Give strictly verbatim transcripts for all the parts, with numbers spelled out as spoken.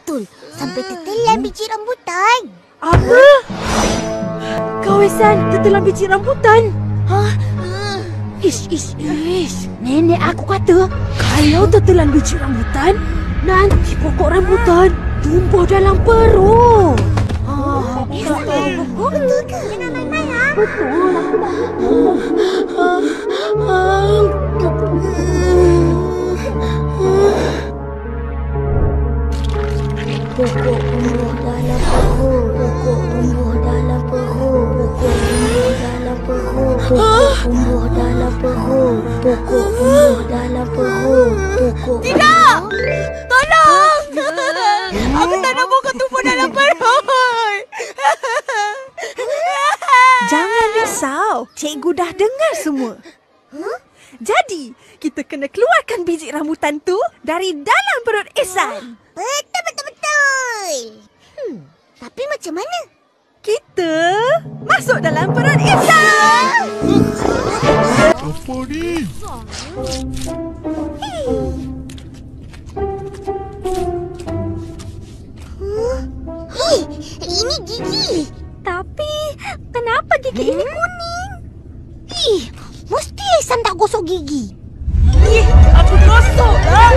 betul. Sampai tertelan biji rambutan. Apa? Kau Ihsan tertelan biji rambutan? Hah? Ish, ish, ish. Nenek aku kata, kalau tertelan biji rambutan, nanti pokok rambutan tumbuh dalam perut. Oh, betul. Betul ke? Jangan main-main, ha? Betul. Pokok tumbuh dalam perut. Pokok tumbuh dalam perut. Pokok tumbuh dalam perut. Pokok tumbuh dalam perut. Pokok tumbuh dalam perut. Pokok. Tidak! Tolong! Aku tak nak pokok tumbuh dalam perut. Jangan risau. Cikgu dah dengar semua. Huh? Jadi, kita kena keluarkan biji rambutan tu dari dalam perut Ihsan. Betul, betul, betul. Hmm, tapi macam mana? Kita masuk dalam perut Ihsan. Apa ni? Huh? Hei, ini gigi. Tapi, kenapa gigi ini kuning? Ih, mesti Ihsan tak gosok gigi. Ih, aku gosok lah.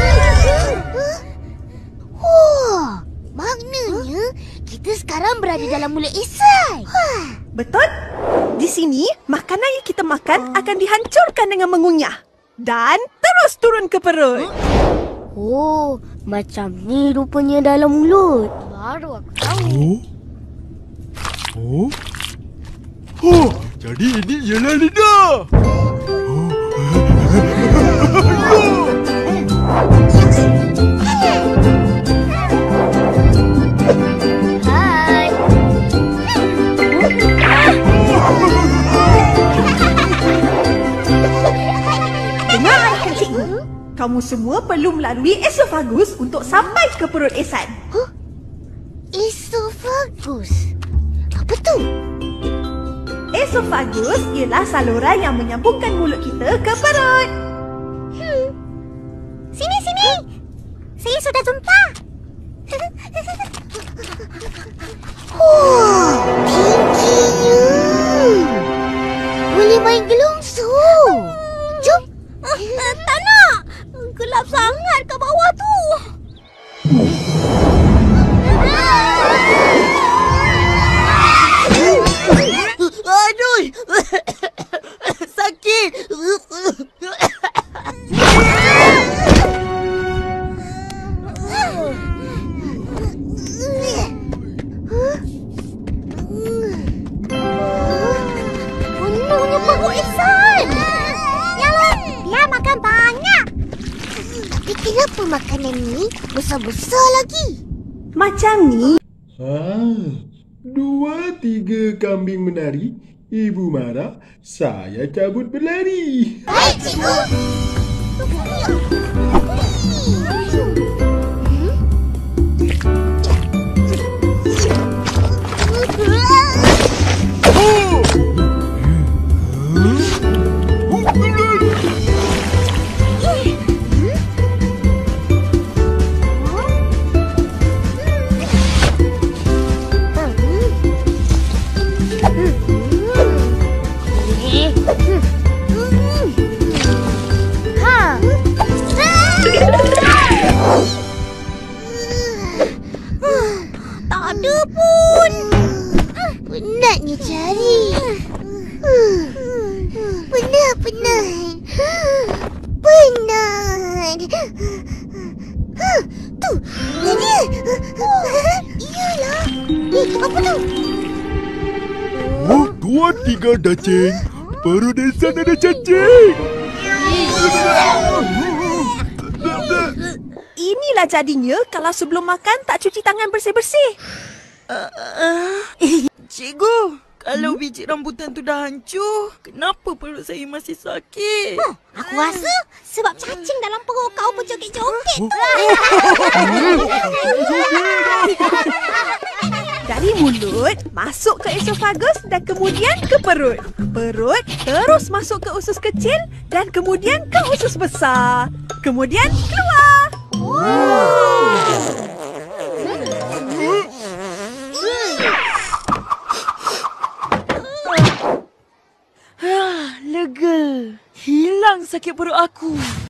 Wah, maknanya kita sekarang berada dalam mulut Ihsan. Betul? Di sini, makanan yang kita makan akan dihancurkan dengan mengunyah. Dan terus turun ke perut. Oh, macam ni rupanya dalam mulut. Baru aku tahu. Oh? Oh? Oh, jadi ini ialah lidah. Oh. Hai. Dengar anak cikgu. Kamu semua perlu melalui esofagus untuk sampai ke perut Ihsan. Huh? Esofagus. Apa tu? Esofagus ialah saluran yang menyambungkan mulut kita ke perut. Hmm. Sini, sini. Saya sudah jumpa. Oh, tingginya. Boleh main gelongso. Jom. Tak nak. Gelap sangat ke bawah tu. Aduh! Sakit! Penuhnya perut Ihsan. Yalah, dia makan banyak. Tapi kenapa makanan ni besar-besar lagi? Macam ni. Ah, dua tiga kambing menari, ibu marah, saya cabut berlari. Baik, cikgu. Tak ada pun. Penatnya cari. Penat, penat. Penat. Tu, dia. Iyalah. Eh, apa tu? Oh, dua tiga cacing. Perut Ihsan ada cacing. Inilah jadinya kalau sebelum makan tak cuci tangan bersih-bersih. Uh, uh, cikgu, kalau hmm? biji rambutan tu dah hancur, kenapa perut saya masih sakit? Huh, aku rasa sebab cacing dalam perut kau berjoget-joget tu lah. Dari mulut, masuk ke esofagus dan kemudian ke perut. Perut terus masuk ke usus kecil dan kemudian ke usus besar. Kemudian keluar. Wow. sakit perut aku.